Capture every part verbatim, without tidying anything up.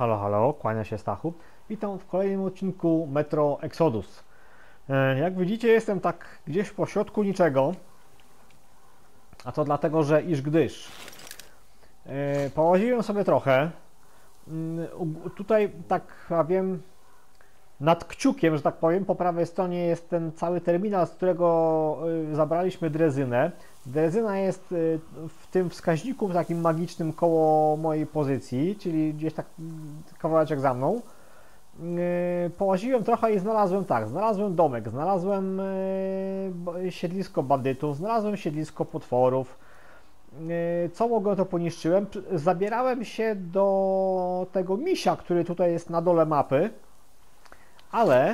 Halo, halo, kłania się Stachu. Witam w kolejnym odcinku Metro Exodus. E, Jak widzicie, jestem tak gdzieś po środku niczego. A to dlatego, że iż gdyż e, połaziłem sobie trochę. Mm, u- Tutaj, tak ja wiem, nad kciukiem, że tak powiem, po prawej stronie jest ten cały terminal, z którego y, zabraliśmy drezynę. Drezyna jest y, w tym wskaźniku takim magicznym koło mojej pozycji, czyli gdzieś tak mm, kawałeczek za mną. Y, Połaziłem trochę i znalazłem tak, znalazłem domek, znalazłem y, b- siedlisko bandytów, znalazłem siedlisko potworów. Y, Co mogłem, to poniszczyłem. P- Zabierałem się do tego misia, który tutaj jest na dole mapy. Ale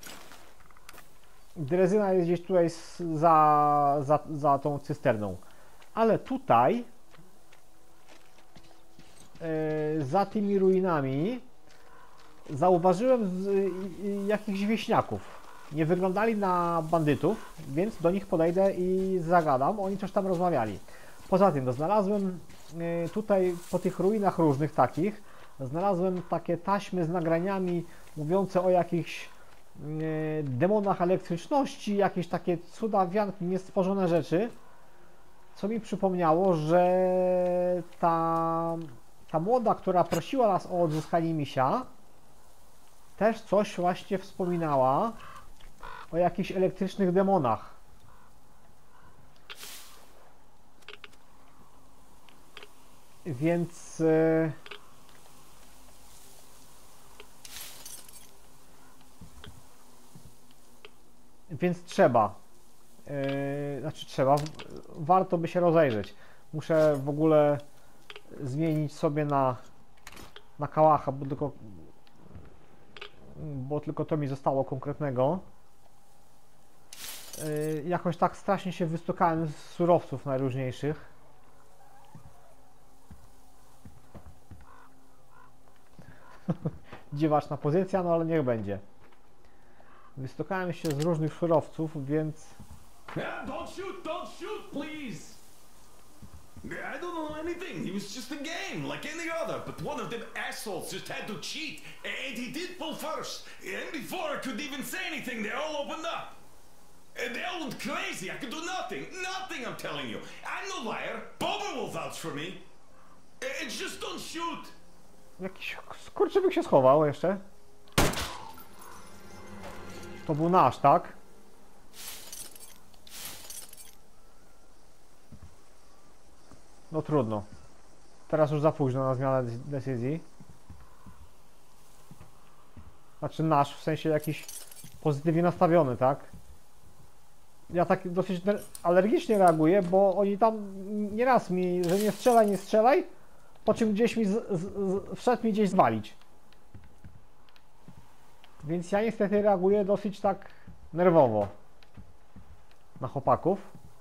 drezyna jest gdzieś tutaj s- za, za, za tą cysterną. Ale tutaj, e, za tymi ruinami, zauważyłem z, y, y, jakichś wieśniaków. Nie wyglądali na bandytów, więc do nich podejdę i zagadam. Oni coś tam rozmawiali. Poza tym, no, znalazłem e, tutaj po tych ruinach różnych takich, znalazłem takie taśmy z nagraniami mówiące o jakichś e, demonach elektryczności, jakieś takie cudawianki, niestworzone rzeczy, co mi przypomniało, że ta, ta młoda, która prosiła nas o odzyskanie misia, też coś właśnie wspominała o jakichś elektrycznych demonach. Więc e, więc trzeba. Yy, znaczy trzeba. w- Warto by się rozejrzeć. Muszę w ogóle zmienić sobie na na kałacha, bo tylko bo tylko to mi zostało konkretnego. Yy, jakoś tak strasznie się wystukałem z surowców najróżniejszych. Dziwaczna pozycja, no ale niech będzie. Wystukałem się z różnych surowców, więc Ah, don't shoot, don't shoot, please! I don't know anything. It was just a game, like any other. But one of them assholes just had to cheat, and he did pull first. And before I could even say anything, they all opened up. And they all went crazy. I could do nothing. Nothing, I'm telling you. I'm no liar. Boba will vouch for me. It's just don't shoot. jakiś skurczybyk się schował jeszcze. To był nasz, tak? No trudno. Teraz już za późno na zmianę dec- decyzji. Znaczy nasz, w sensie jakiś pozytywnie nastawiony, tak? Ja tak dosyć ner- alergicznie reaguję, bo oni tam nieraz mi, że nie strzelaj, nie strzelaj, po czym gdzieś mi z, z, z, wszedł mi gdzieś zwalić. Więc ja niestety reaguję dosyć tak nerwowo na chłopaków.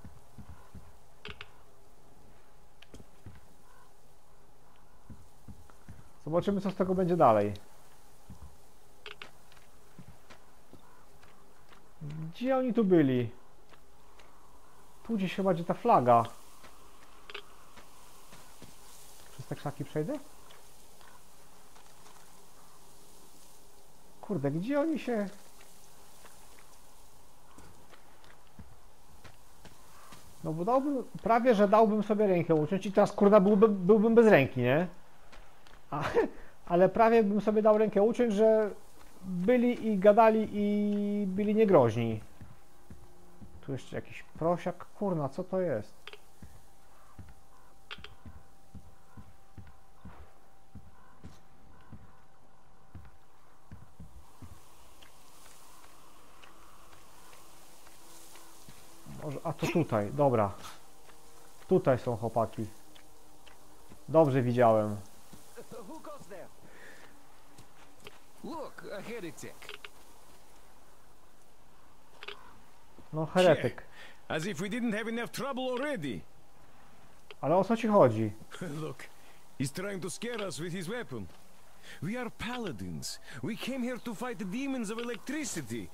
Zobaczymy, co z tego będzie dalej. Gdzie oni tu byli? Tu gdzieś chyba, gdzie ta flaga. Przez te krzaki przejdę? Kurde, gdzie oni się... No bo dałbym, prawie że dałbym sobie rękę uciąć i teraz kurna byłbym, byłbym bez ręki, nie? A, ale prawie bym sobie dał rękę uciąć, że byli i gadali i byli niegroźni. Tu jeszcze jakiś prosiak, kurna, co to jest? Może, a to tutaj, dobra. Tutaj są chłopaki. Dobrze widziałem. Who goes there? Look, a heretic. No heretyk. As if we didn't have enough trouble already. Ale o co ci chodzi? Look, he's trying to scare us with his weapon. We are paladins. We came here to fight the demons of electricity.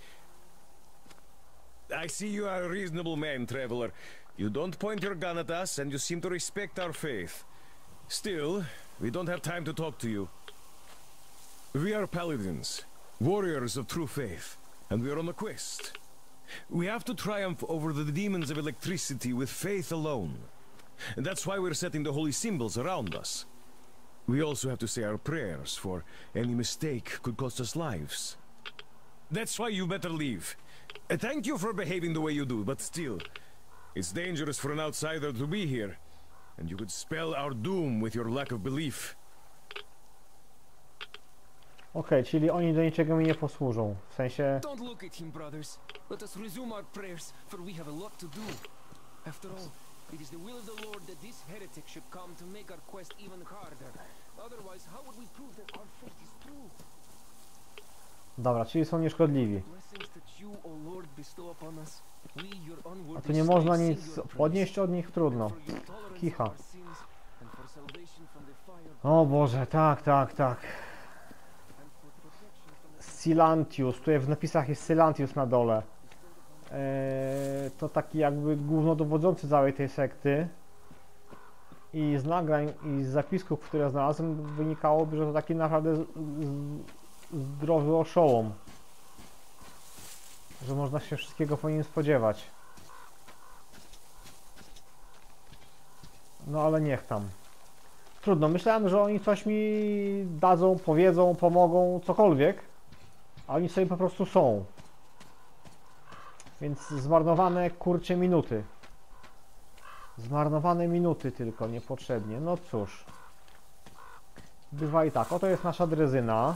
I see you are a reasonable man, traveler. You don't point your gun at us, and you seem to respect our faith. Still, we don't have time to talk to you. We are paladins, warriors of true faith, and we are on a quest. We have to triumph over the demons of electricity with faith alone. And that's why we're setting the holy symbols around us. We also have to say our prayers, for any mistake could cost us lives. That's why you better leave. Uh, thank you for behaving the way you do, but still, it's dangerous for an outsider to be here, and you could spell our doom with your lack of belief. Okej, okay, czyli oni do niczego mi nie posłużą. W sensie... Don't look at him, brothers. Let us resume our prayers, for we have a lot to do. After all, it is the will of the Lord that this heretic should come to make our quest even harder. Otherwise, how would we prove that our faith is true? Dobra, czyli są nieszkodliwi. Blessings that you, O Lord, bestow upon us. We, your unworthy A tu nie można slaves, nic sing your praise. podnieść od nich, trudno. For your tolerance Kicha. of our sins and for salvation from the fire. O Boże, tak, tak, tak. Silantius, tutaj w napisach jest Silantius na dole. Eee, to taki jakby głównodowodzący całej tej sekty. I z nagrań i z zapisków, które znalazłem, wynikałoby, że to taki naprawdę z, z, zdrowy oszołom. Że można się wszystkiego po nim spodziewać. No ale niech tam. Trudno, myślałem, że oni coś mi dadzą, powiedzą, pomogą, cokolwiek. A oni sobie po prostu są. Więc zmarnowane kurcze minuty. Zmarnowane minuty tylko, niepotrzebnie. No cóż. Bywa i tak. Oto jest nasza drezyna.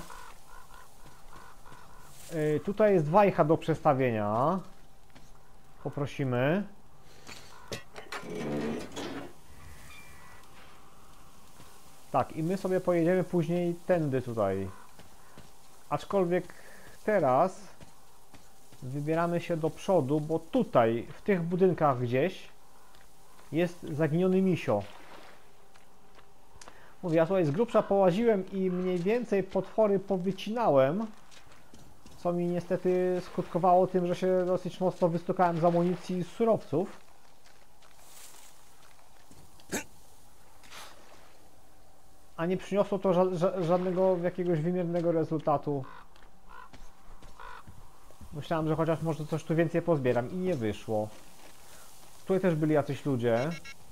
Yy, tutaj jest wajcha do przestawienia. Poprosimy. Tak, i my sobie pojedziemy później tędy tutaj. Aczkolwiek teraz wybieramy się do przodu, bo tutaj, w tych budynkach gdzieś jest zaginiony misio. Mówię, ja tutaj z grubsza połaziłem i mniej więcej potwory powycinałem, co mi niestety skutkowało tym, że się dosyć mocno wystukałem z amunicji i z surowców. A nie przyniosło to ża ża żadnego jakiegoś wymiernego rezultatu. Myślałem, że chociaż może coś tu więcej pozbieram i nie wyszło. Tutaj też byli jacyś ludzie.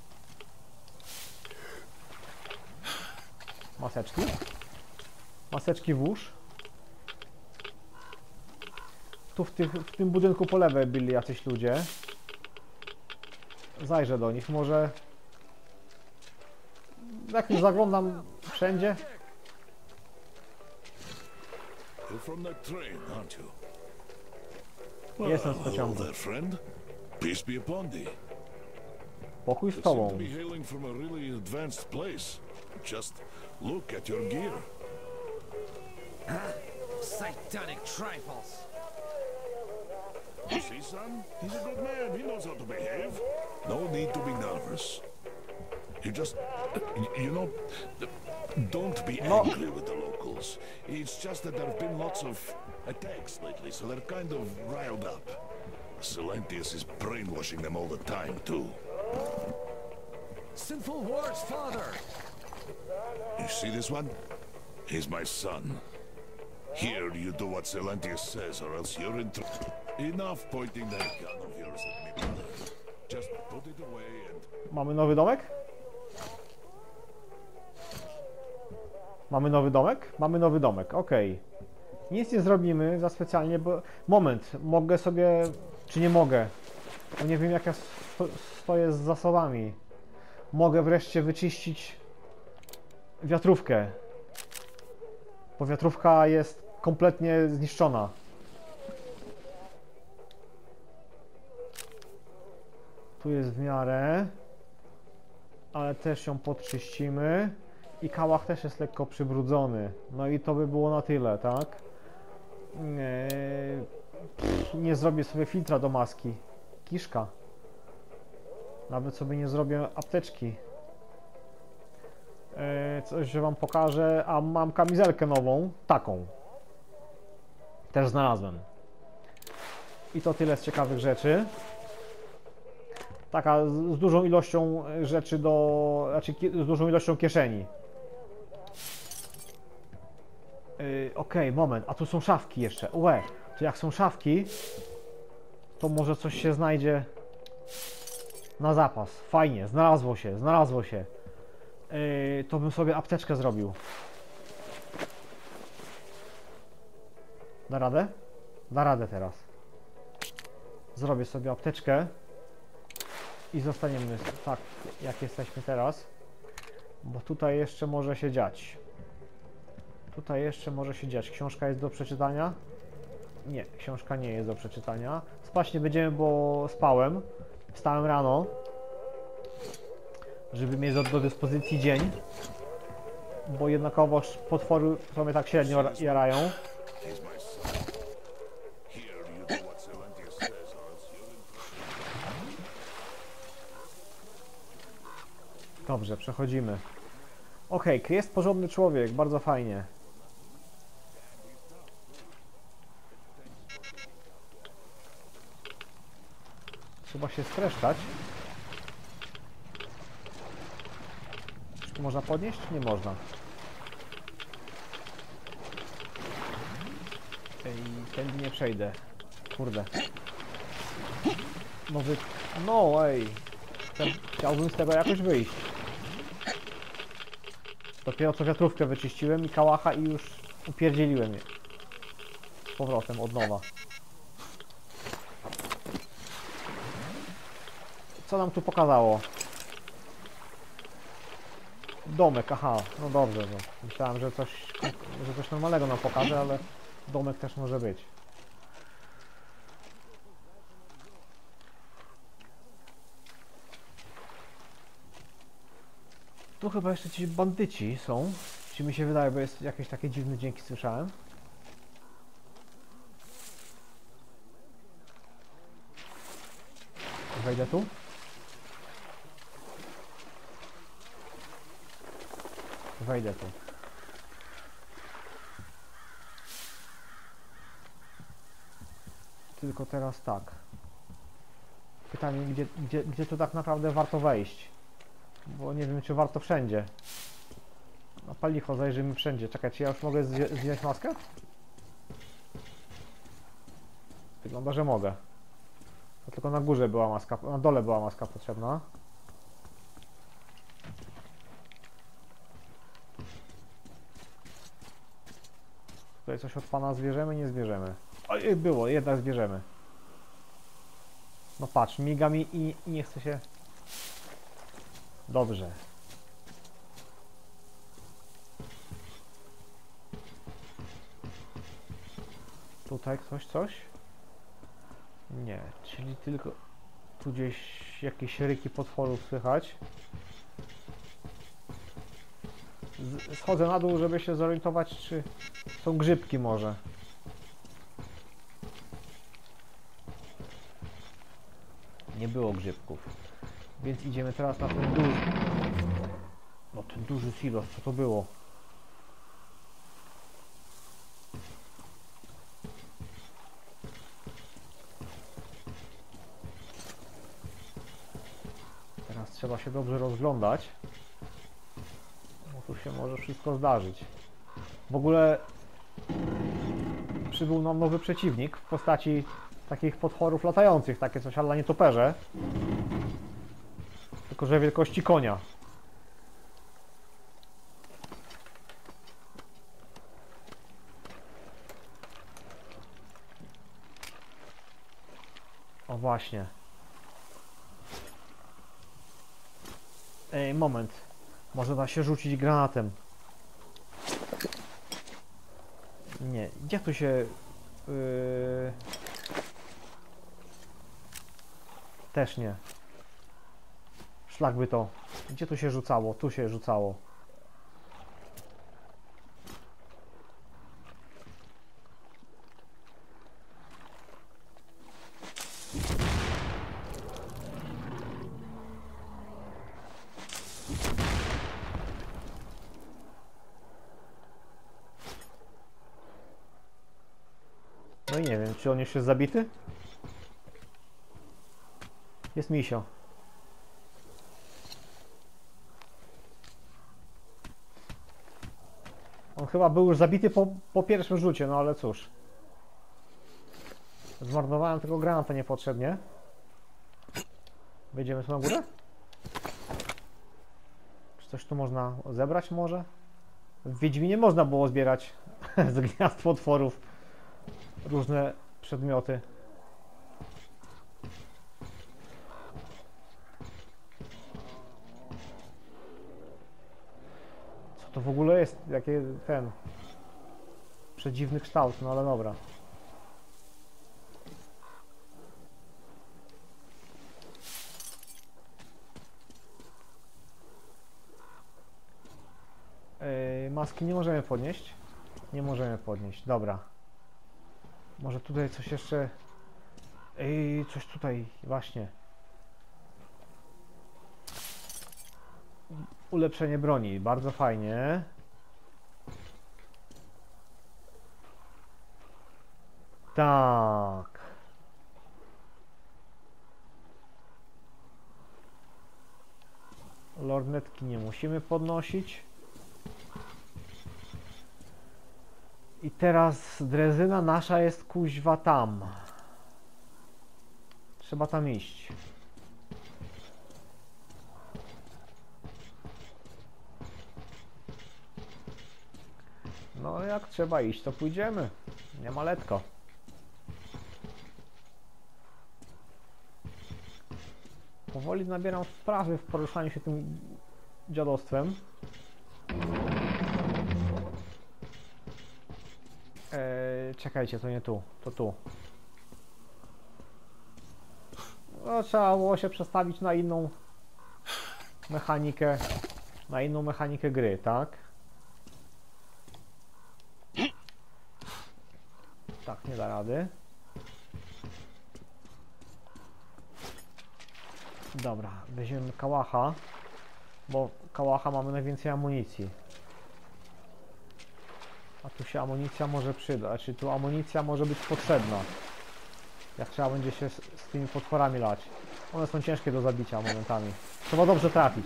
Maseczki. Maseczki włóż. Tu w, tych, w tym budynku po lewej byli jacyś ludzie. Zajrzę do nich, może... Jak już zaglądam wszędzie. You're from that train, aren't you? Jestem z Hello pociągu. there, friend. Peace be upon thee. Pokój z You seem to tobą. be hailing from a really advanced place. Just look at your gear. Satanic trifles. You see, son? He's a good man. He knows how to behave. No need to be nervous. You just, you know, don't be No. angry with the locals. It's just that there have been lots of attacks lately, so they're kind of riled up. Silentius is brainwashing them all the time, too. Sinful words, father. You see this one? He's my son. Here you do what Silentius says, or else you're in trouble. Enough pointing that gun of yours at me, brother. Just put it away and... Mamy nowy domek? Mamy nowy domek? Mamy nowy domek, okej. Nic nie zrobimy za specjalnie, bo... Moment, mogę sobie... Czy nie mogę? Bo nie wiem, jak ja sto... stoję z zasobami. Mogę wreszcie wyczyścić wiatrówkę. Bo wiatrówka jest kompletnie zniszczona. Tu jest w miarę. Ale też ją podczyścimy. I kałach też jest lekko przybrudzony. No i to by było na tyle, tak? Nie, pff, nie zrobię sobie filtra do maski. Kiszka. Nawet sobie nie zrobię apteczki. E, coś, że wam pokażę. A mam kamizelkę nową. Taką. Też znalazłem. I to tyle z ciekawych rzeczy. Taka z, z dużą ilością rzeczy do... Znaczy z dużą ilością kieszeni. Yy, Okej, okay, moment, a tu są szafki jeszcze. Łe, to jak są szafki, to może coś się znajdzie na zapas. Fajnie, znalazło się, znalazło się. Yy, to bym sobie apteczkę zrobił. Da radę? Da radę teraz. Zrobię sobie apteczkę i zostaniemy tak, jak jesteśmy teraz. Bo tutaj jeszcze może się dziać. Tutaj jeszcze może się dziać. Książka jest do przeczytania? Nie, książka nie jest do przeczytania. Spać nie będziemy, bo spałem. Wstałem rano, żeby mieć do, do dyspozycji dzień. Bo jednakowoż potwory sobie tak średnio jarają. He's my son. Here you do what Silentia says, or else you're in trouble. Dobrze, przechodzimy. Okej, okay, jest porządny człowiek, bardzo fajnie. Trzeba się streszczać. Czy można podnieść? Nie można. I tędy nie przejdę. Kurde. No wy... No ej. Chciałbym z tego jakoś wyjść. Dopiero co wiatrówkę wyczyściłem i kałacha i już upierdzieliłem je. Z powrotem od nowa. Co nam tu pokazało? Domek, aha, no dobrze, no. Myślałem, że coś, że coś normalnego nam pokaże, ale domek też może być. Tu chyba jeszcze ci bandyci są. Czy mi się wydaje, bo jest jakieś takie dziwne dźwięki słyszałem. Wejdę tu. Wejdę tu. Tylko teraz tak. Pytanie, gdzie, gdzie, gdzie tu tak naprawdę warto wejść? Bo nie wiem, czy warto wszędzie. No palicho, zajrzymy wszędzie. Czekaj, czy ja już mogę zdjąć maskę? Wygląda, że mogę. To tylko na górze była maska, na dole była maska potrzebna. Tutaj coś od pana zbierzemy, nie zbierzemy. Oj, było, jednak zbierzemy. No patrz, miga mi i, i nie chce się... Dobrze. Tutaj ktoś coś? Nie, czyli tylko tu gdzieś jakieś ryki potworów słychać. Z, schodzę na dół, żeby się zorientować, czy są grzybki może. Nie było grzybków. Więc idziemy teraz na ten duży... No ten duży silos, co to było? Teraz trzeba się dobrze rozglądać. Bo tu się może wszystko zdarzyć. W ogóle przybył nam nowy przeciwnik w postaci takich potworów latających, takie coś ale nietoperze. Tylko że wielkości konia. O właśnie. Ej, moment. Może da się rzucić granatem. Nie, gdzie tu się... Yy... Też nie. Szlak by to. Gdzie tu się rzucało? Tu się rzucało. No i nie wiem, czy on już jest zabity? Jest misio. On chyba był już zabity po, po pierwszym rzucie, no ale cóż. Zmarnowałem tego granata niepotrzebnie. Wejdziemy tu na górę? Czy coś tu można zebrać może? W Wiedźminie można było zbierać z gniazd potworów różne przedmioty. Co to w ogóle jest? Jaki ten przedziwny kształt, no ale dobra. Yy, maski nie możemy podnieść. Nie możemy podnieść, dobra. Może tutaj coś jeszcze... Ej, coś tutaj, właśnie. Ulepszenie broni, bardzo fajnie. Tak. Lornetki nie musimy podnosić. I teraz drezyna nasza jest kuźwa tam. Trzeba tam iść. No jak trzeba iść, to pójdziemy. Nie ma letko. Powoli nabieram wprawy w poruszaniu się tym dziadostwem. Eee, czekajcie, to nie tu, to tu. No, trzeba było się przestawić na inną mechanikę, na inną mechanikę gry, tak? Tak, nie da rady. Dobra, weźmiemy kałacha, bo kałacha mamy najwięcej amunicji. A tu się amunicja może przydać, czy tu amunicja może być potrzebna. Jak trzeba będzie się z, z tymi potworami lać. One są ciężkie do zabicia momentami. Trzeba dobrze trafić.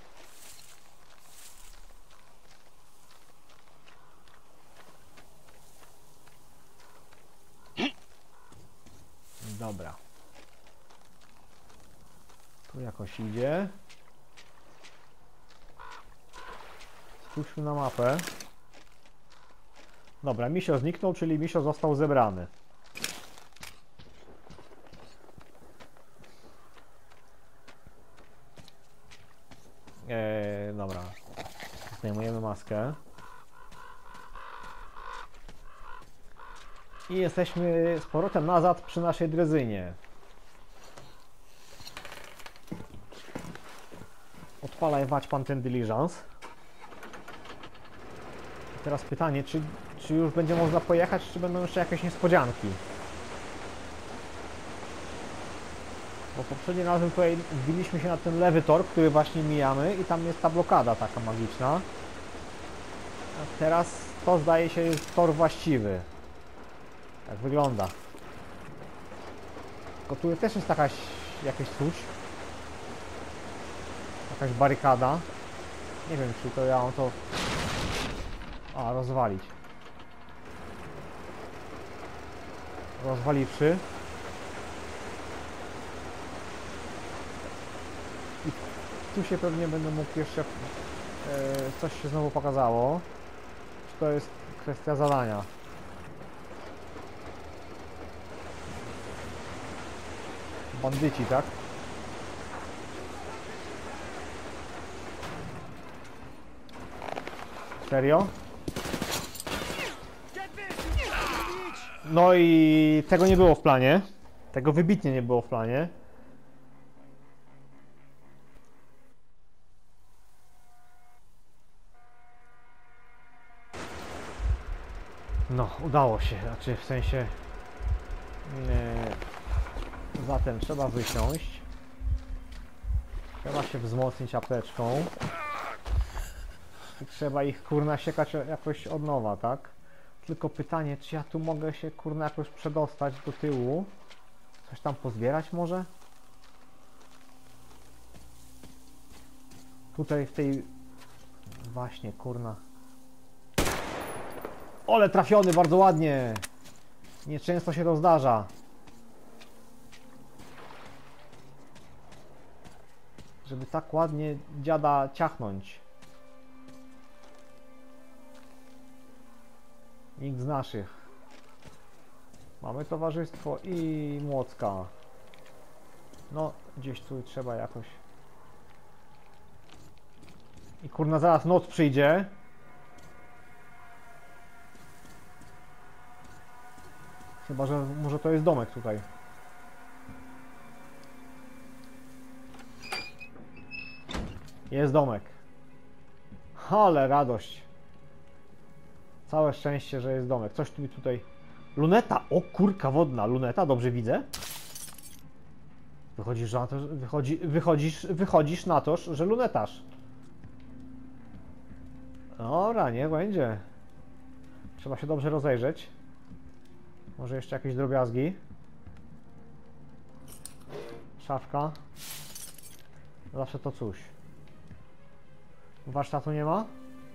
Dobra. Tu jakoś idzie. Spójrzmy na mapę. Dobra, misio zniknął, czyli misio został zebrany. Eee, dobra. Zdejmujemy maskę. I jesteśmy z powrotem nazad przy naszej drezynie. Odpalaj wać pan ten diligence. I teraz pytanie, czy, czy już będzie można pojechać, czy będą jeszcze jakieś niespodzianki? Bo poprzednim razem tutaj wbiliśmy się na ten lewy tor, który właśnie mijamy i tam jest ta blokada taka magiczna. A teraz to zdaje się jest tor właściwy. Tak wygląda. Tylko tu też jest jakaś, jakieś coś. Jakaś barykada. Nie wiem, czy to ja mam to... A, rozwalić. Rozwaliwszy. I tu się pewnie będę mógł jeszcze... E, coś się znowu pokazało. Czy to jest kwestia zadania? Bandyci, tak? Serio? No i tego nie było w planie. Tego wybitnie nie było w planie. No, udało się. Znaczy w sensie... Yy, zatem trzeba wysiąść. Trzeba się wzmocnić apteczką. I trzeba ich kurna siekać jakoś od nowa, tak? Tylko pytanie, czy ja tu mogę się kurna jakoś przedostać do tyłu? Coś tam pozbierać może? Tutaj w tej... Właśnie kurna. Ole, trafiony, bardzo ładnie. Nieczęsto się to zdarza. Żeby tak ładnie dziada ciachnąć. Nikt z naszych. Mamy towarzystwo i młocka. No, gdzieś tu trzeba jakoś. I kurna, zaraz noc przyjdzie. Chyba, że może to jest domek tutaj. Jest domek. Ale radość. Całe szczęście, że jest domek. Coś tu tutaj... Luneta! O, kurka wodna. Luneta, dobrze widzę? Wychodzisz na to, wychodzi, wychodzisz, wychodzisz na to, że lunetarz. Dobra, nie będzie. Trzeba się dobrze rozejrzeć. Może jeszcze jakieś drobiazgi. Szafka. Zawsze to coś. Warsztatu nie ma?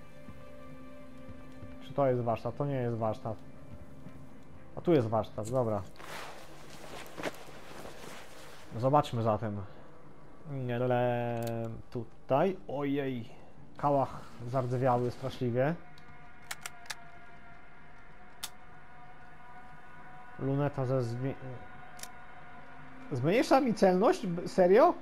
Czy to jest warsztat? To nie jest warsztat. A tu jest warsztat, dobra. Zobaczmy zatem. Ale tutaj, ojej, kałach zardzewiały straszliwie. Luneta ze zmi... Zmniejsza mi celność? Serio?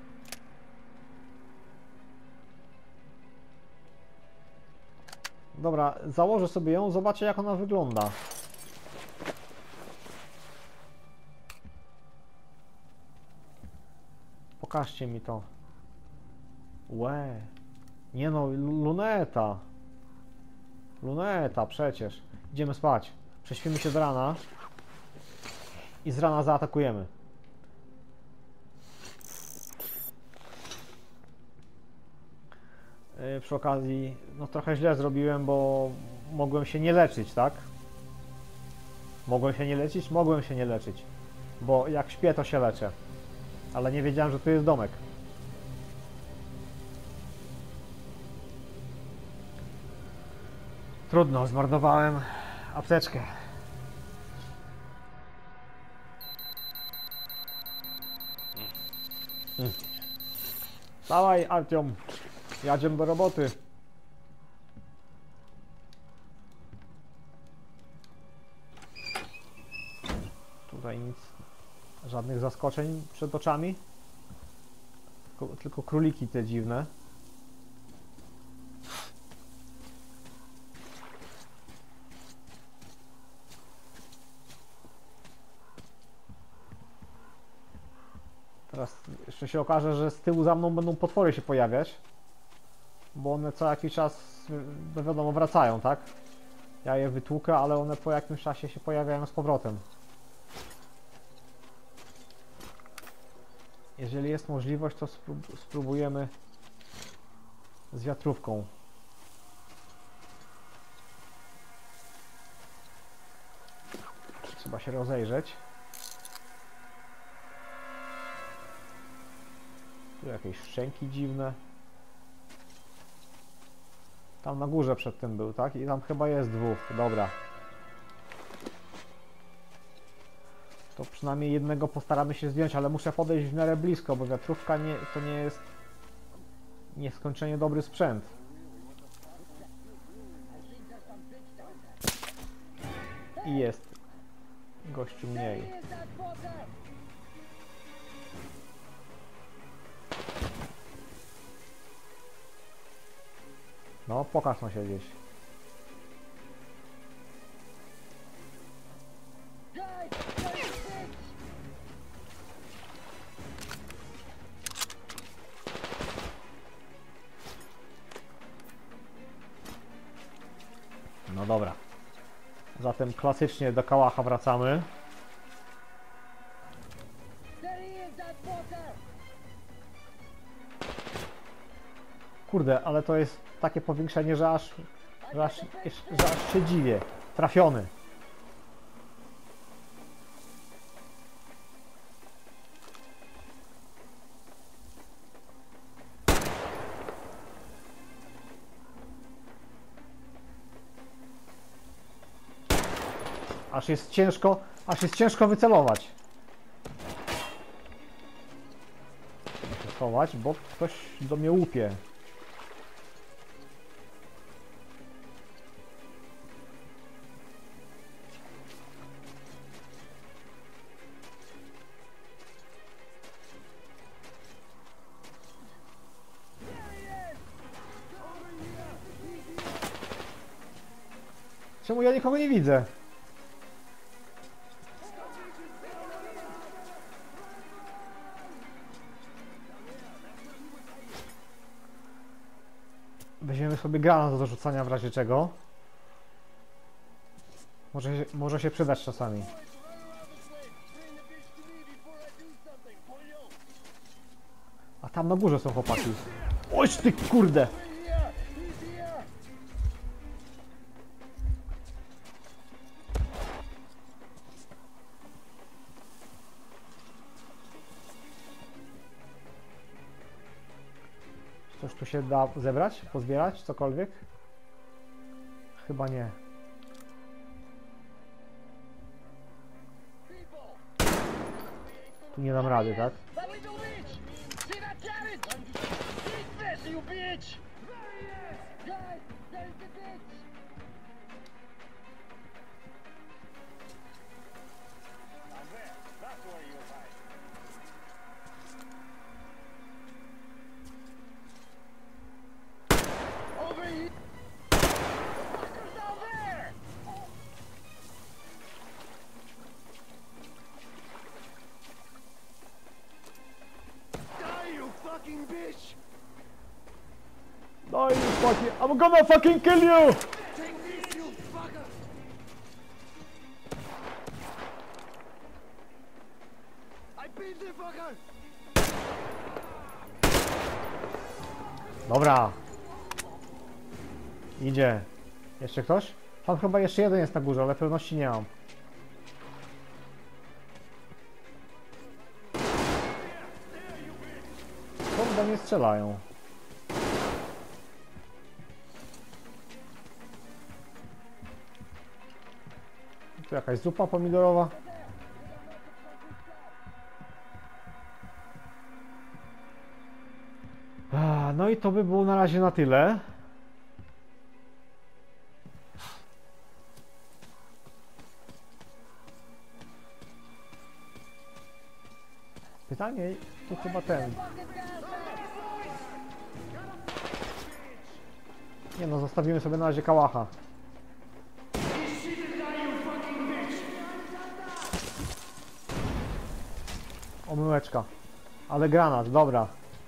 Dobra, założę sobie ją, zobaczę jak ona wygląda. Pokażcie mi to. Łe. Nie no, luneta. Luneta, przecież. Idziemy spać. Prześpimy się z rana. I z rana zaatakujemy. Yy, przy okazji, no trochę źle zrobiłem, bo mogłem się nie leczyć, tak? Mogłem się nie leczyć? Mogłem się nie leczyć. Bo jak śpię, to się leczę. Ale nie wiedziałem, że tu jest domek. Trudno, zmarnowałem apteczkę. Hmm. Dawaj, Artiom. Jadziem do roboty. Tutaj nic. Żadnych zaskoczeń przed oczami. Tylko, tylko króliki te dziwne. Teraz jeszcze się okaże, że z tyłu za mną będą potwory się pojawiać. Bo one co jakiś czas, no wiadomo, wracają, tak? Ja je wytłukę, ale one po jakimś czasie się pojawiają z powrotem. Jeżeli jest możliwość, to sprób spróbujemy z wiatrówką. Trzeba się rozejrzeć. Tu jakieś szczęki dziwne. Tam na górze przed tym był, tak? I tam chyba jest dwóch. Dobra. To przynajmniej jednego postaramy się zdjąć, ale muszę podejść w miarę blisko, bo wiatrówka nie, to nie jest nieskończenie dobry sprzęt. I jest gościu mniej. No, pokaż no się gdzieś. No dobra. Zatem klasycznie do kałacha wracamy. Kurde, ale to jest takie powiększenie, że aż, że aż, że aż się dziwię. Trafiony. Aż jest ciężko, aż jest ciężko wycelować. Muszę schować, bo ktoś do mnie łupie. Czemu ja nikogo nie widzę? Weźmiemy sobie granat do zarzucania w razie czego. Może, może się przydać czasami. A tam na górze są chłopaki. Oś ty kurde! Coś tu się da zebrać, pozbierać, cokolwiek? Chyba nie. Tu nie dam rady, tak? No you fucking... I'm gonna fucking kill you! Dobra. Idzie. Jeszcze ktoś? Tam chyba jeszcze jeden jest na górze, ale pewności nie mam. Skąd do mnie strzelają? Tu jakaś zupa pomidorowa. No i to by było na razie na tyle. Pytanie, tu chyba ten. Nie no, zostawimy sobie na razie kałacha. Omyłeczka. Ale granat, dobra.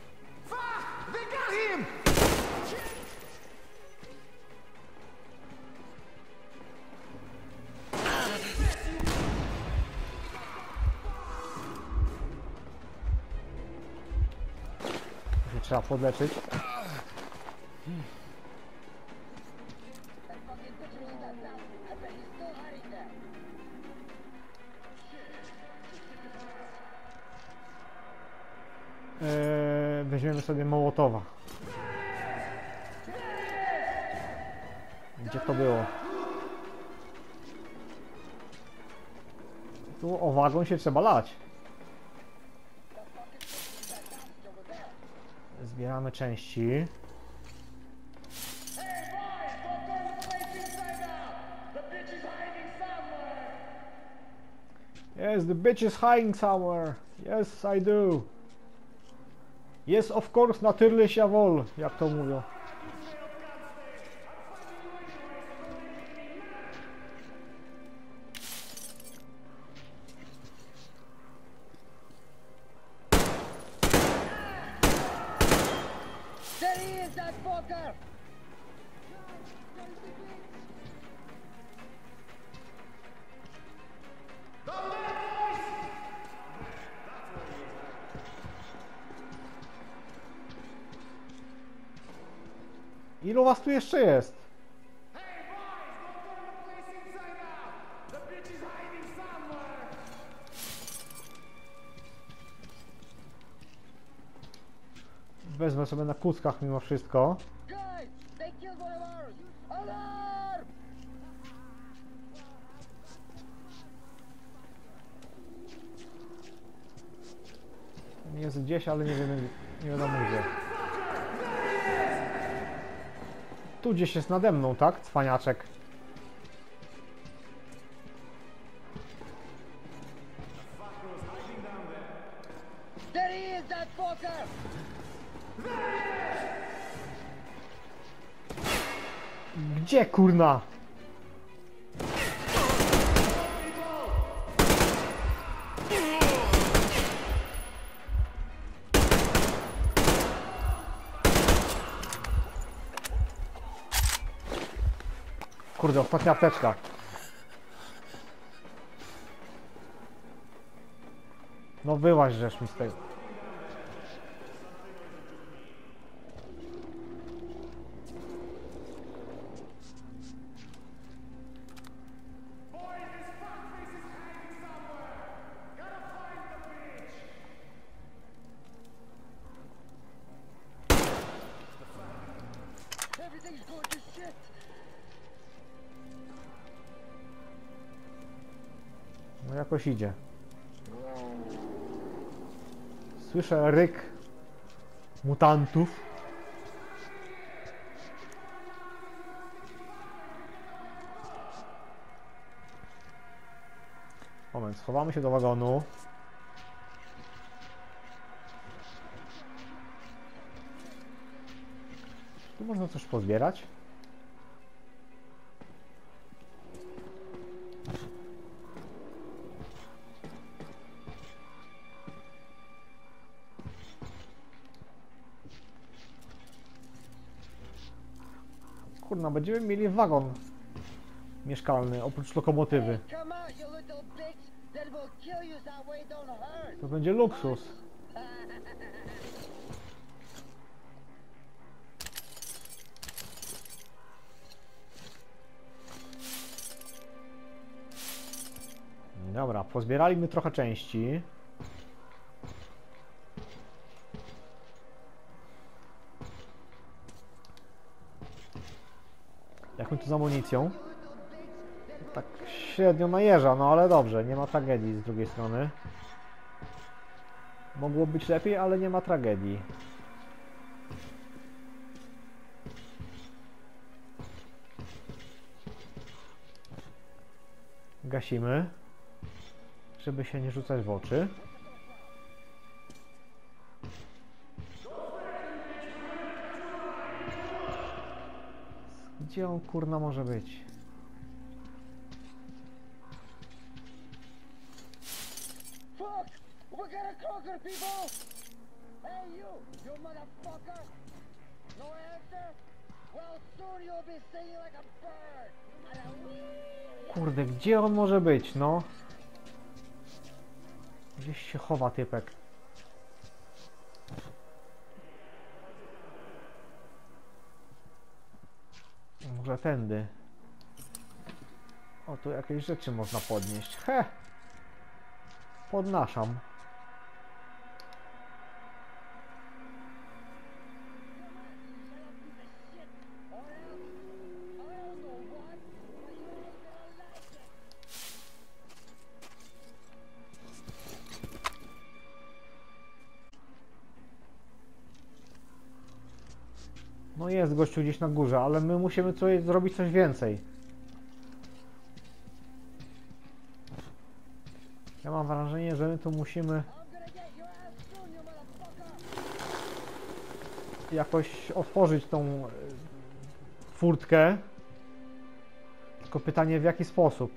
Trzeba podleczyć. Eee, weźmiemy sobie Mołotowa. Gdzie to było? Tu o wagon się trzeba lać. Zbieramy części. Yes, the bitch is hiding somewhere. Yes, I do. Yes, of course, natürlich jawohl, jak to mówią. Ilu was tu jeszcze jest? Wezmę sobie na kuckach mimo wszystko. jest gdzieś, ale nie wiemy, nie wiadomo gdzie. Tu gdzieś jest nade mną, tak? Cwaniaczek. There he is, that fucker! Gdzie, kurna? Kurde, ostatnia apteczka. No wyłaź żeż mi z tego. Everything's going to shit! No jakoś idzie. Słyszę ryk mutantów. Moment, schowamy się do wagonu. Tu można coś pozbierać. Kurna, będziemy mieli wagon mieszkalny, oprócz lokomotywy. Come out, you little bitch! That will kill you that way don't hurt! To będzie luksus. Dobra, pozbieraliśmy trochę części. Jak my tu z amunicją? Tak średnio najeżdża, no ale dobrze, nie ma tragedii z drugiej strony. Mogło być lepiej, ale nie ma tragedii. Gasimy, żeby się nie rzucać w oczy. Gdzie on kurna może być? Fuck! We got a conquer, people! Hey you, you motherfucker! No answer? Well, soon you'll be singing like a bird! Kurde, gdzie on może być, no? Gdzieś się chowa typek. Może tędy. O, tu jakieś rzeczy można podnieść. He! Podnaszam. No jest gościu gdzieś na górze, ale my musimy coś zrobić coś więcej. Ja mam wrażenie, że my tu musimy jakoś otworzyć tą e, furtkę. Tylko pytanie w jaki sposób.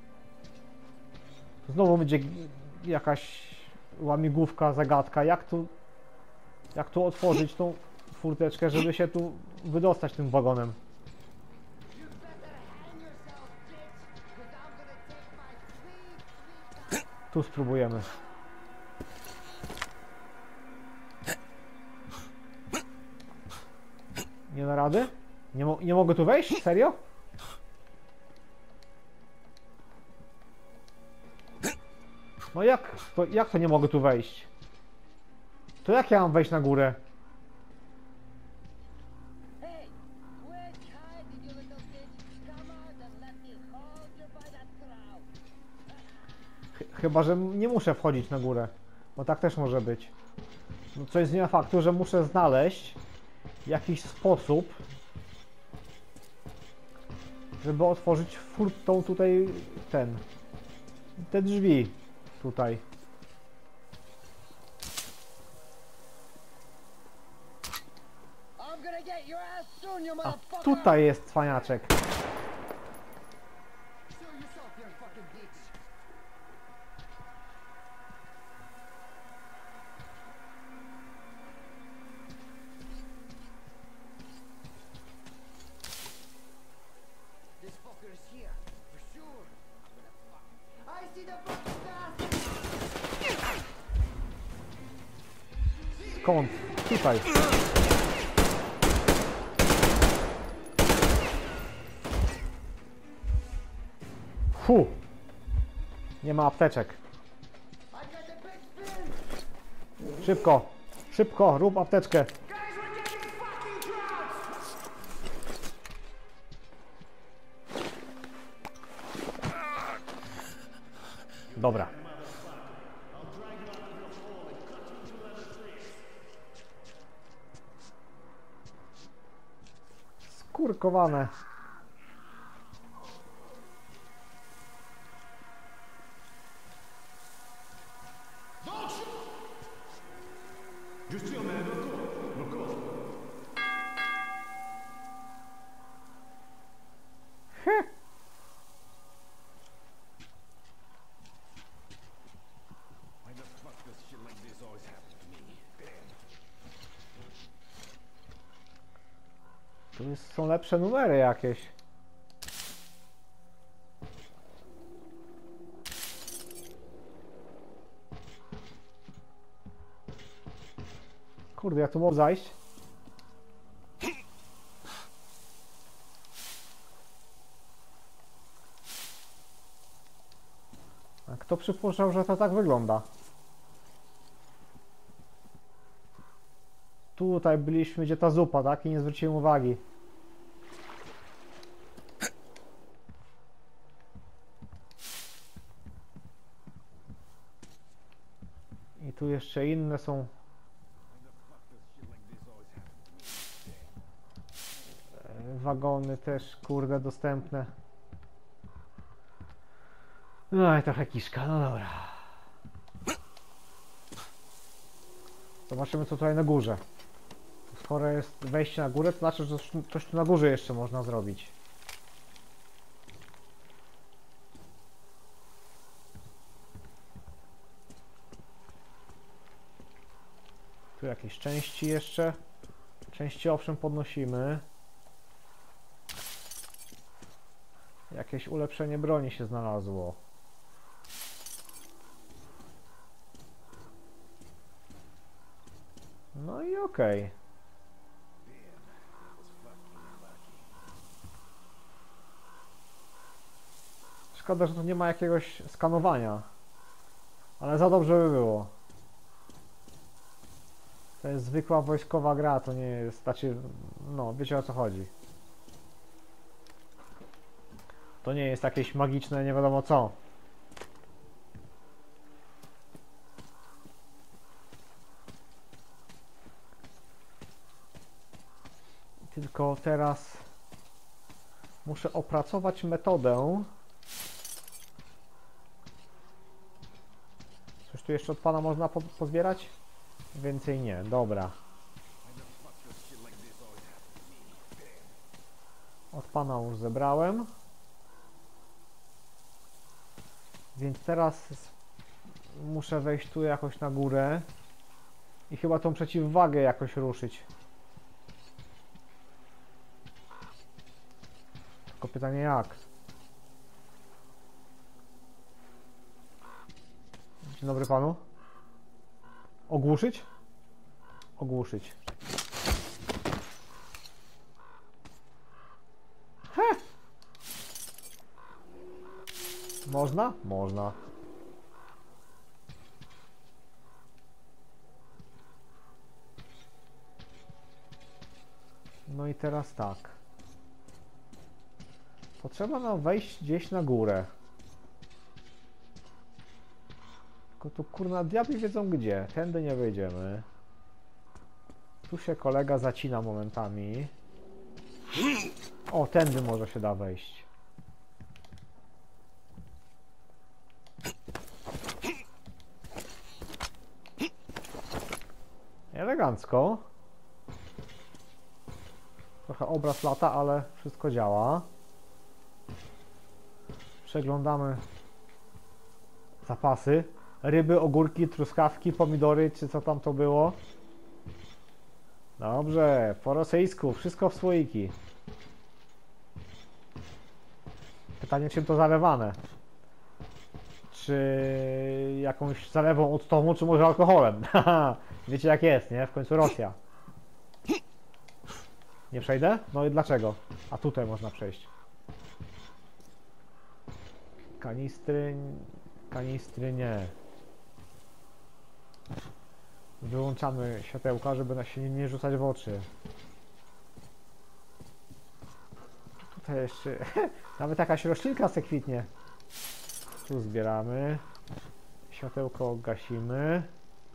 Znowu będzie jakaś łamigłówka, zagadka. Jak tu, jak tu otworzyć tą furteczkę, żeby się tu wydostać tym wagonem. Tu spróbujemy. Nie da rady? Nie, mo nie mogę tu wejść? Serio? No jak to, jak to nie mogę tu wejść? To jak ja mam wejść na górę? Hey, quit hiding, you little bitch! Come out and let me hold you by the throat! Ch chyba, że nie muszę wchodzić na górę. Bo tak też może być. No coś zmienia faktu, że muszę znaleźć jakiś sposób, żeby otworzyć furtą tutaj ten, te drzwi tutaj. I'm gonna get your ass soon, you A motherfucker! tutaj jest cwaniaczek. Show yourself, you fucking bitch! This fucker is here, for sure. I'm gonna fuck. I see the fucking bastard! Skąd? Tutaj. Fu! Nie ma apteczek. I got the big spin! Szybko! Szybko! Rób apteczkę! Dobra. Skurkowane. Just chill, man. Look cool. Look cool. Heh. Why the fuck does shit like this always happen to me? Damn. Tu jest, są lepsze numery jakieś. Kurde, ja tu mogę zajść? A kto przypuszczał, że to tak wygląda? Tutaj byliśmy, gdzie ta zupa, tak? I nie zwróciłem uwagi. I tu jeszcze inne są. Wagony też, kurde, dostępne. No i trochę kiszka, no dobra. Zobaczymy, co tutaj na górze. Skoro jest wejście na górę, to znaczy, że coś, coś tu na górze jeszcze można zrobić. Tu jakieś części jeszcze. Części owszem podnosimy. Jakieś ulepszenie broni się znalazło. No i okej. Szkoda, że tu nie ma jakiegoś skanowania. Ale za dobrze by było. To jest zwykła wojskowa gra, to nie jest... Znaczy, no, wiecie o co chodzi. To nie jest jakieś magiczne, nie wiadomo co. Tylko teraz muszę opracować metodę. Coś tu jeszcze od pana można po pozbierać? Więcej nie, dobra. Od pana już zebrałem. Więc teraz muszę wejść tu jakoś na górę i chyba tą przeciwwagę jakoś ruszyć. Tylko pytanie jak? Dzień dobry panu. Ogłuszyć? Ogłuszyć. He! Można? Można. No i teraz tak. Potrzeba nam wejść gdzieś na górę. Tylko tu kurna diabli wiedzą gdzie. Tędy nie wejdziemy. Tu się kolega zacina momentami. O, tędy może się da wejść. Elegancko. Trochę obraz lata, ale wszystko działa. Przeglądamy zapasy. Ryby, ogórki, truskawki, pomidory, czy co tam to było. Dobrze, po rosyjsku, wszystko w słoiki. Pytanie, czym to zalewane? Czy jakąś zalewą octową, czy może alkoholem? Wiecie jak jest, nie? W końcu Rosja. Nie przejdę? No i dlaczego? A tutaj można przejść. Kanistry... Kanistry nie. Wyłączamy światełka, żeby nas się nie, nie rzucać w oczy. Tutaj jeszcze... Nawet jakaś roślinka se kwitnie. Tu zbieramy. Światełko gasimy.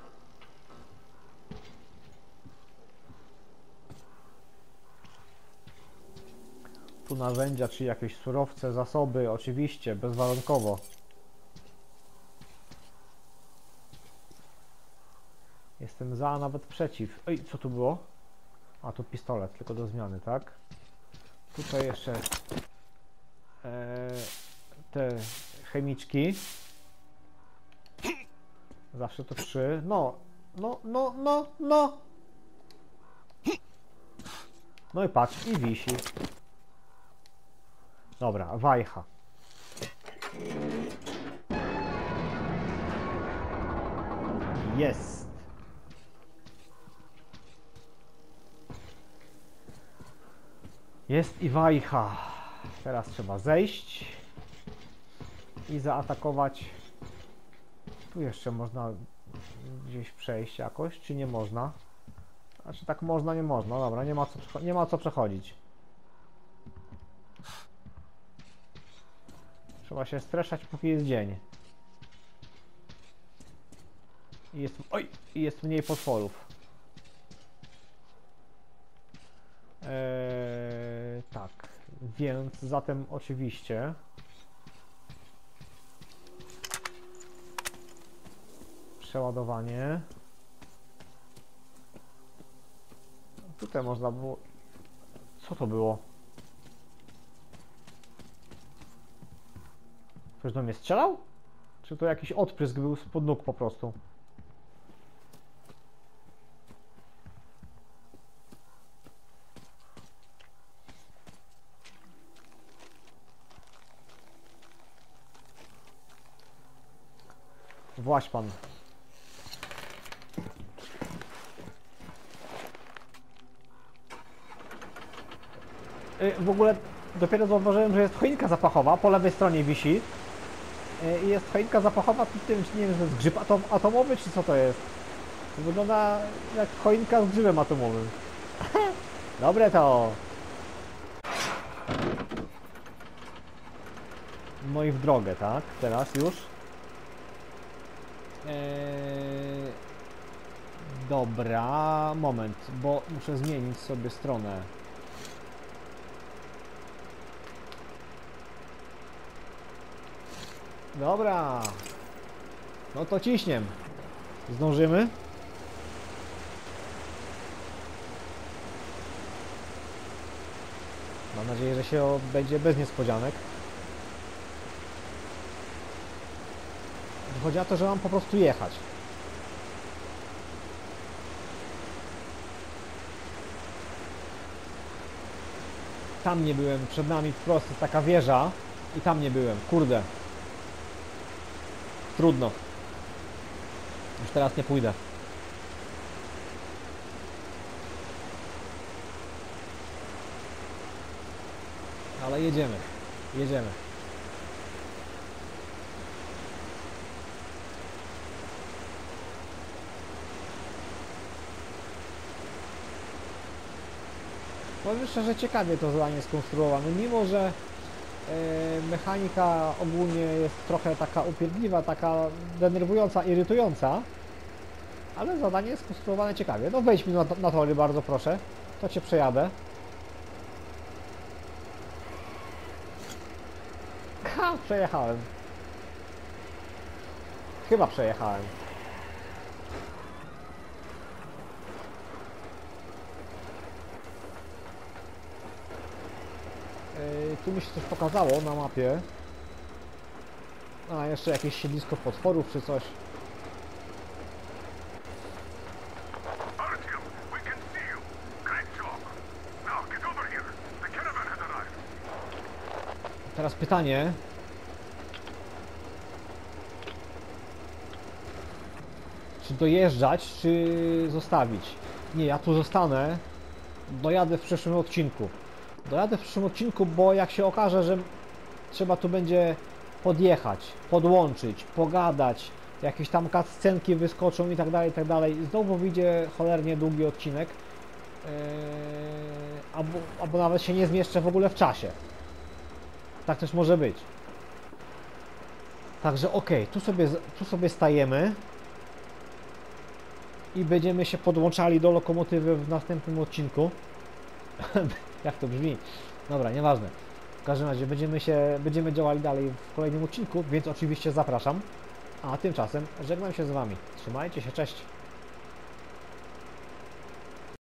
Tu narzędzia, czy jakieś surowce, zasoby, oczywiście, bezwarunkowo. Jestem za, a nawet przeciw. Ej, co tu było? A, tu pistolet, tylko do zmiany, tak? Tutaj jeszcze e, te chemiczki. Zawsze to trzy. No, no, no, no, no. No i patrz, i wisi. Dobra, wajcha. Jest. Jest i wajcha. Teraz trzeba zejść i zaatakować. Tu jeszcze można gdzieś przejść jakoś, czy nie można? Znaczy tak można, nie można. Dobra, nie ma co, nie ma co przechodzić. Trzeba się streszać, póki jest dzień. I jest, oj, i jest mniej potworów. Eee, tak, więc zatem oczywiście przeładowanie. Tutaj można było... Co to było? Ktoś do mnie strzelał? Czy to jakiś odprysk był spod nóg po prostu? Właś pan. W ogóle dopiero zauważyłem, że jest choinka zapachowa, po lewej stronie wisi. I jest choinka zapachowa, tym, nie wiem, że to jest grzyb atom, atomowy, czy co to jest? To wygląda jak choinka z grzybem atomowym. Dobre to! No i w drogę, tak? Teraz już. Eee... Dobra, moment, bo muszę zmienić sobie stronę. Dobra. No to ciśniem. Zdążymy? Mam nadzieję, że się odbędzie bez niespodzianek. Chodzi o to, że mam po prostu jechać. Tam nie byłem, przed nami wprost jest taka wieża i tam nie byłem, kurde. Trudno. Już teraz nie pójdę. Ale jedziemy. Jedziemy. Powiem szczerze, ciekawie to zadanie skonstruowane, mimo że mechanika ogólnie jest trochę taka upierdliwa, taka denerwująca, irytująca, ale zadanie jest skonstruowane ciekawie. No wejdź mi na, na tory, bardzo proszę. To cię przejadę. Ha, przejechałem. Chyba przejechałem. Yy, tu mi się coś pokazało na mapie. A, jeszcze jakieś siedlisko potworów czy coś. Teraz pytanie. Czy dojeżdżać, czy zostawić? Nie, ja tu zostanę. Dojadę w przyszłym odcinku. Dojadę w przyszłym odcinku, bo jak się okaże, że trzeba tu będzie podjechać, podłączyć, pogadać, jakieś tam cutscenki wyskoczą i tak dalej, i tak dalej. Znowu wyjdzie cholernie długi odcinek. Yy, albo, albo nawet się nie zmieszczę w ogóle w czasie. Tak też może być. Także ok, tu sobie, tu sobie stajemy i będziemy się podłączali do lokomotywy w następnym odcinku. Jak to brzmi? Dobra, nieważne. W każdym razie będziemy się, będziemy działali dalej w kolejnym odcinku, więc oczywiście zapraszam. A tymczasem żegnam się z Wami. Trzymajcie się, cześć!